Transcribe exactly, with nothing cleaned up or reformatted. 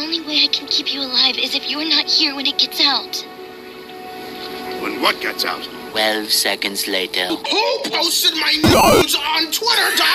only way I can keep you alive is if you're not here when it gets out. When what gets out? Twelve seconds later. Who posted my news on Twitter dot